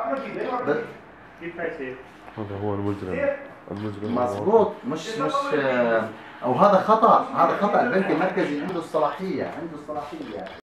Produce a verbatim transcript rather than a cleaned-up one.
هذا هو المجرم. المجرم مظبوط. مش مش او هذا خطا، هذا خطا. البنك المركزي عنده الصلاحيه، عنده الصلاحيه